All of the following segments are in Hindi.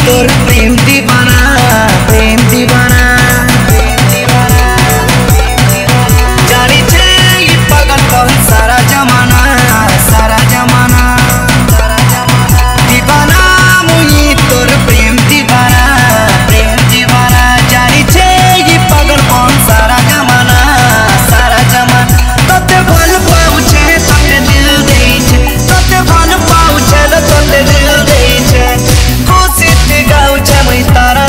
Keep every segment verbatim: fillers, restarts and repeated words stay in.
तोर प्रेम दीवाना प्रेम दीवाना जानी छे ये पागल कौन सारा जमाना सारा जमाना दीवाना मुई तोर प्रेम दीवाना प्रेम दीवाना जानी छे ये पागल कौन सारा जमाना सारा जमाना तोते भल पाउछे तोते दिल देई छे तोते भल पाउछे तोते दिल देई छे खुशी ते गाउछे मुई तारा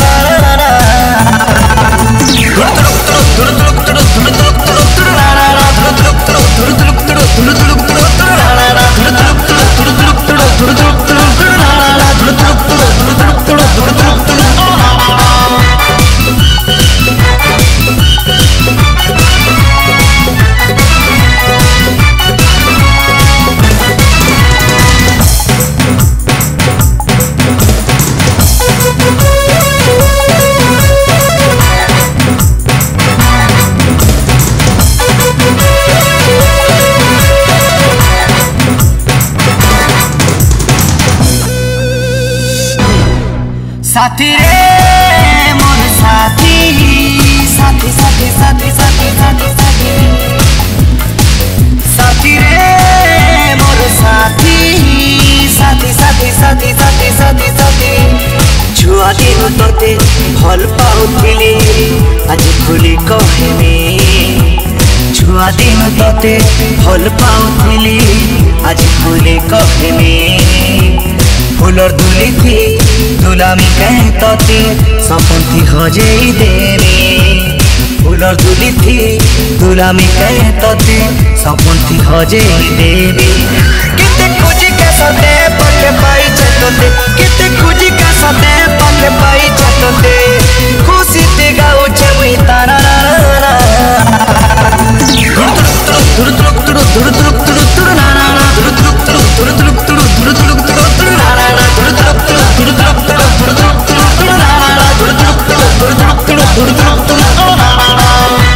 साथी रे मोर साथी साथी साथी साथी साथी साथी साथी साथी रे मोर साथी साथी साथी साथी साथी साथी साथी छुआ दिन तोते भल पाउथिली आज खुली कहमी छुआ दिन तोते भल पाउथिली आज खुली कहमी फुलर दुली थी दुलामी कह तोते सपन थी हजेई देवी फुलर दुली थी दुलामी कह तोते सपन थी हजेई देवी किते खुजी का सते पके पाई चतोते किते खुजी का सते पके पाई चतोते खुशी ते गाओ छमुई तारा तुरु तुरु तुरु तुरु तुरु तुरु तुरु ना ना ना तुरु तुरु तुरु तुरु तुरु तुरु तुरु तुरु तुरु तुरु ना ना ना तुरु तुरु तुरु तुरु तुरु तुरु तुरु तुरु तुरु ना ना ना तुरु तुरु तुरु तुरु तुरु तुरु तुरु तुरु तुरु ना ना ना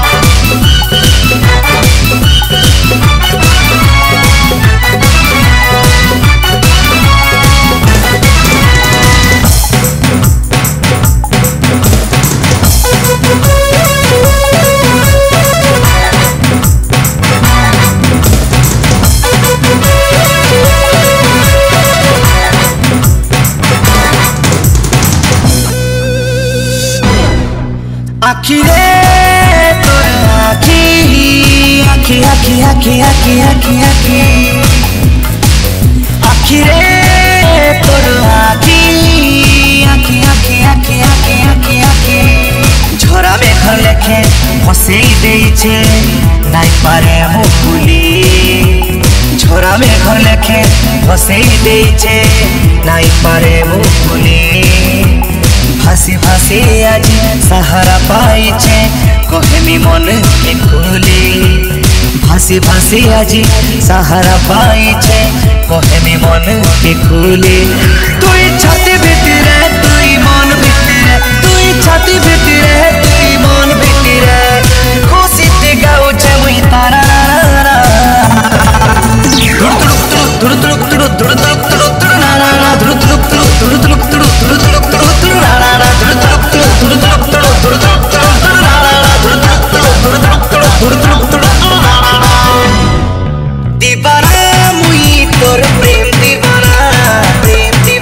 आखी रे तोर आखी आखी आखी आखी आखी आखी आखी आखी रे तोर आखी आखी आखी आखी आखी आखी आखी झरा में घर लेखे फसेई देई छे नाई पारे हो फुली झरा में घर लेखे फसेई देई छे नाई पारे हो फुली भासी भासी आज सहारा पाई छे कहमी मन के खुली भासी भासी आज सहारा पाई छे कहमी मन के खुली तुई छाती भीतरे तुई मन भीतरे तुई छाती भीतरे तुई मन भीतरे खुशी ते गाओ छे मुई तारा तुरु तुरु तुरु तुरु तुरु तुरु तुरु ना ना ना तुरु तुरु तुरु तुरु तुरु तुरु तुरु तुरु तुरु तुरु ना ना ना तुरु तुरु तुरु तुरु तुरु तुरु तुरु तुरु तुरु ना ना ना तुरु तुरु तुरु तुरु तुरु तुरु तुरु तुरु ना ना ना दीवाना मुई तोर प्रेम दीवाना प्रेम दीवाना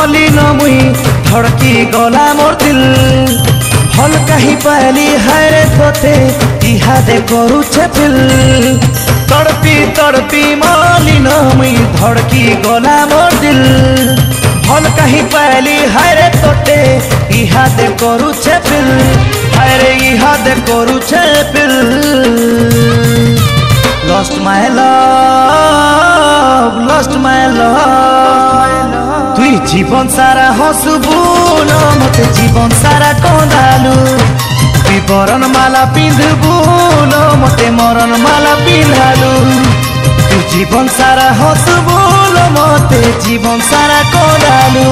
मलिन मुई धड़की गला मोर दिल भल कहीं पाली हायरे तोते इहादे करूछे फिल तड़पी तड़पी मलिन मुई धड़की गला मोर दिल भल कहीं पाली हायरे तोते इहादे करूछे फिल हायरे इहादे करूछे feel Lost my love, lost my love তুই জীবন সারা হসবু না মতে জীবন সারা কন্দালু তুই বরণ মালা পিঁধবু না মতে মরণ মালা পিঁধালু তুই জীবন সারা হসবু না মতে জীবন সারা কন্দালু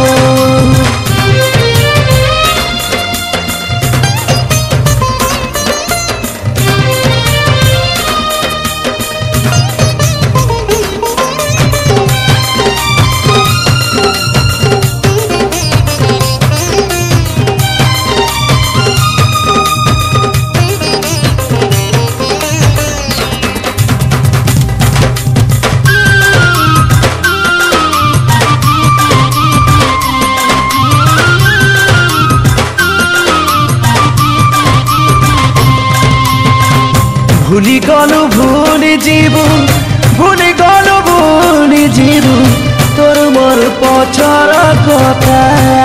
ভুলি গলু ভুলি যাবু ভুলি গলু ভুলি যাবু তোর মোর পছর কথা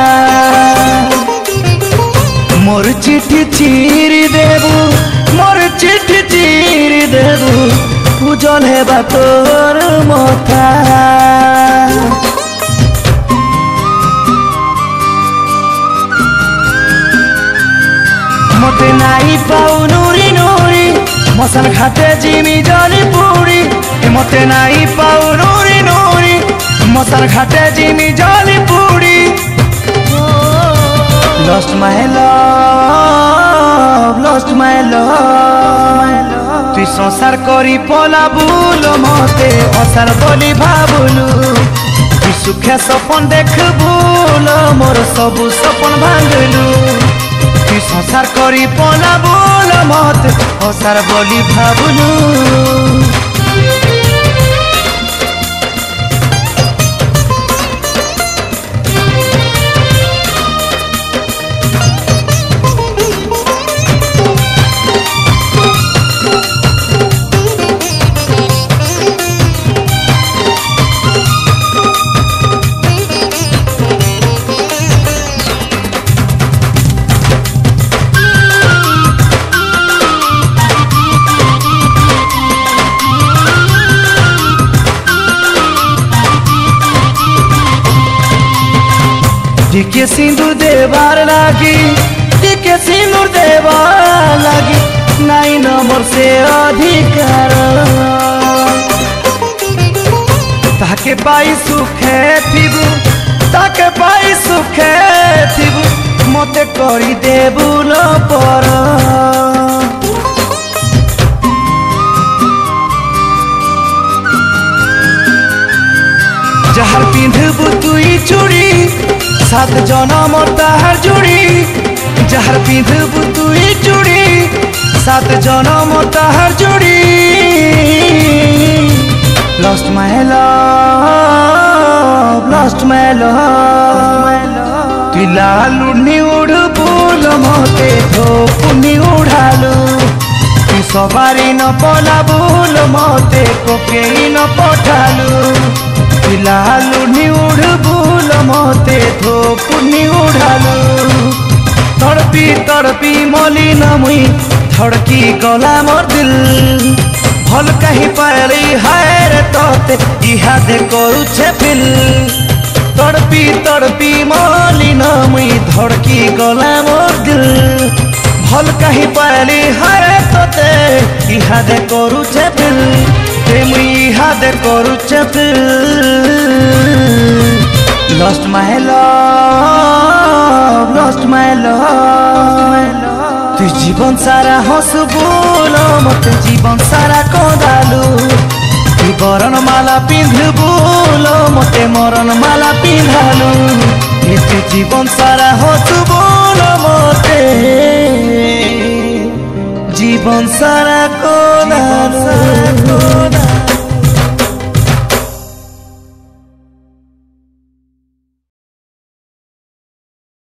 মোর চিঠি চিরি দেবু মোর চিঠি চিরি দেবু উজল হেবা তোর মথা মতে নাই পাও নুরি নুরি মশাল ঘাটে জিমি জলি পুরি মতে নাই পাও নুরি নুরি মশাল ঘাটে জিমি জলি পুরি Lost my love, lost my love তুই সংসার করি পলা বুলো মতে অসার বলি ভাবুলু তুই সুখে সপন দেখবু মোর সবু সপন ভাঙলু তুই সংসার করি পলা বুল মতে অসার বলি ভাবুলু টিকে সিঁদুর দেবার লাগি টিকে সিঁদুর দেবার লাগি নাই নম্বর সে অধিকার তাকে পাই সুখে থিবু তাকে পাই সুখে থিবু মতে করি দেবু ন পর যাহার পিঁধবু তুই চুড়ি সাত জনম তাহার জুড়ি যাহার পিঁধবু তুই চুড়ি সাত জনম তাহার জুড়ি Lost my love, lost my love তুই লালুনি উড়বু মতে ধোপুনি উড়ালু তুই সবারি ন পলাবু মতে কোকেই ন পঠালু তুই লালুনি উড়বু মতে ধোপুনি উড়ালু তড়পি তড়পি মলিন মুই ধড়কি গলা মোর দিল ভল কहीं পালি হায়রে তোতে ইহাদে করুছে ফিল তড়পি তড়পি মলিন মুই ধড়কি গলা মোর দিল ভল কहीं পালি হায়রে তোতে ইহাদে করুছে ফিল মুই ইহাদে করুছে feel Lost my love, lost my love তুই জীবন সারা হসবু মতে জীবন সারা কদালু তুই বরণ মালা পিঁধবু মতে মরণ মালা পিঁধালু তুই জীবন সারা হসবু মতে জীবন সারা কদালু